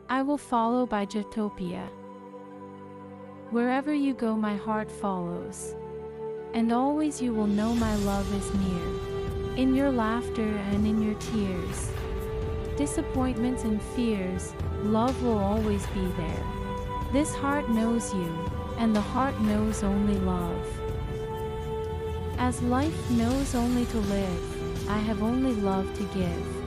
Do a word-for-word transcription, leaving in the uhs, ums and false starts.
I will follow by Jahtopia. Wherever you go, my heart follows. And always you will know my love is near. In your laughter and in your tears, disappointments and fears, love will always be there. This heart knows you, and the heart knows only love. As life knows only to live, I have only love to give.